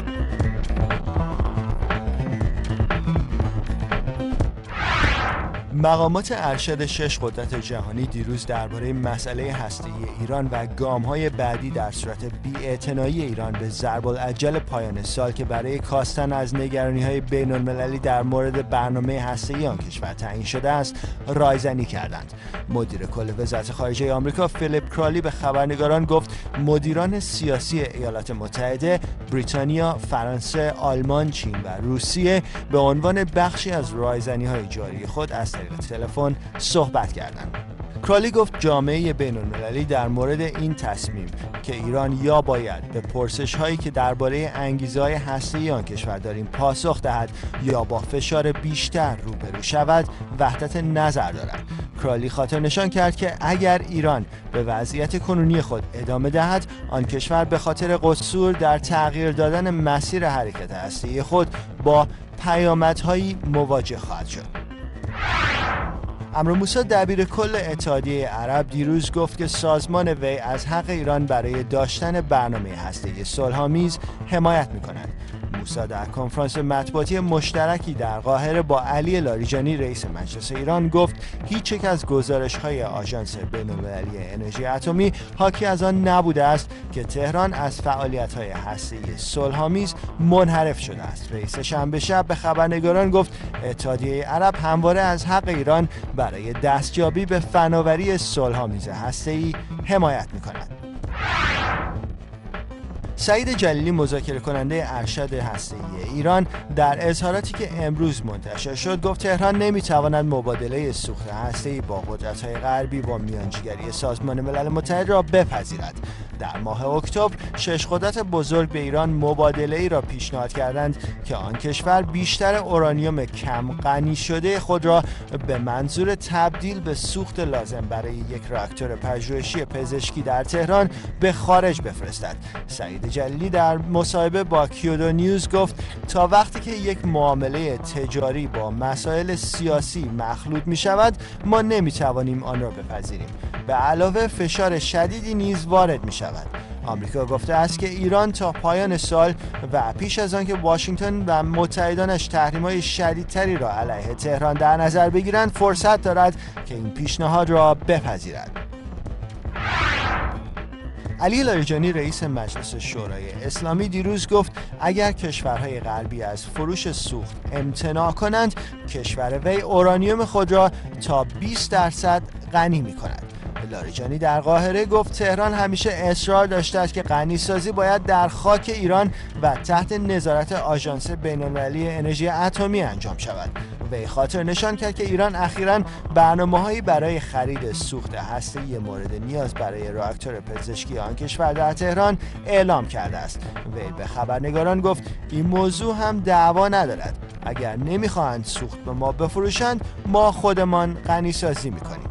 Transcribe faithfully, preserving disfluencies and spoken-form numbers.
مقامات ارشد شش قدرت جهانی دیروز درباره مسئله هسته‌ای ایران و گام‌های بعدی در صورت بی‌اعتنایی ایران به ضرب العجل پایان سال که برای کاستن از نگرانی‌های بین‌المللی در مورد برنامه هسته‌ای آن کشور تعیین شده است، رایزنی کردند. مدیر کل وزارت خارجه آمریکا فیلیپ کرالی به خبرنگاران گفت مدیران سیاسی ایالات متحده، بریتانیا، فرانسه، آلمان، چین و روسیه به عنوان بخشی از رایزنی‌های جاری خود از طریق تلفن صحبت کردند. کرالی گفت جامعه بین‌المللی در مورد این تصمیم که ایران یا باید به پرسش‌هایی که درباره انگیزه‌های هسته‌ای آن کشور داریم پاسخ دهد یا با فشار بیشتر روبرو شود وحدت نظر دارد. کرالی خاطر نشان کرد که اگر ایران به وضعیت کنونی خود ادامه دهد، آن کشور به خاطر قصور در تغییر دادن مسیر حرکت هسته‌ای خود با پیامدهایی مواجه خواهد شد. عمرو موسی دبیر کل اتحادیه عرب دیروز گفت که سازمان وی از حق ایران برای داشتن برنامه هسته‌ای صلح‌آمیز حمایت می‌کند. موسی در کنفرانس مطبوعاتی مشترکی در قاهره با علی لاریجانی رئیس مجلس ایران گفت هیچ یک از گزارش‌های آژانس بین‌المللی انرژی اتمی حاکی از آن نبوده است که تهران از فعالیت‌های هسته‌ای صلح‌آمیز منحرف شده است. رئیس شنبه شب به خبرنگاران گفت اتحادیه عرب همواره از حق ایران برای دستیابی به فناوری صلح‌آمیز هسته‌ای حمایت می‌کند. سعید جلیلی مذاکره کننده ارشد هسته‌ای ایران در اظهاراتی که امروز منتشر شد گفت تهران نمیتواند مبادله سوخت هسته‌ای با قدرت‌های غربی با میانجیگری سازمان ملل متحد را بپذیرد. در ماه اکتبر شش قدرت بزرگ به ایران مبادله‌ای را پیشنهاد کردند که آن کشور بیشتر اورانیوم کم غنی شده خود را به منظور تبدیل به سوخت لازم برای یک راکتور پژوهشی پزشکی در تهران به خارج بفرستد. سعید جلیلی در مصاحبه با کیودو نیوز گفت تا وقتی که یک معامله تجاری با مسائل سیاسی مخلوط می شود ما نمی توانیم آن را بپذیریم. به علاوه فشار شدیدی نیز وارد می شود. آمریکا گفته است که ایران تا پایان سال و پیش از آن که واشنگتن و متحدانش تحریم‌های شدیدتری را علیه تهران در نظر بگیرند فرصت دارد که این پیشنهاد را بپذیرد. علی لاریجانی رئیس مجلس شورای اسلامی دیروز گفت اگر کشورهای غربی از فروش سوخت امتناع کنند کشور وی اورانیوم خود را تا بیست درصد غنی می کند. لاریجانی در قاهره گفت تهران همیشه اصرار داشته است که غنیسازی باید در خاک ایران و تحت نظارت آژانس بین‌المللی انرژی اتمی انجام شود. وی خاطر نشان کرد که ایران اخیراً برنامه‌هایی برای خرید سوخت هسته‌ای مورد نیاز برای راکتور پزشکی آن کشور در تهران اعلام کرده است. وی به خبرنگاران گفت این موضوع هم دعوا ندارد. اگر نمی‌خواهند سوخت به ما بفروشند ما خودمان غنیسازی می‌کنیم.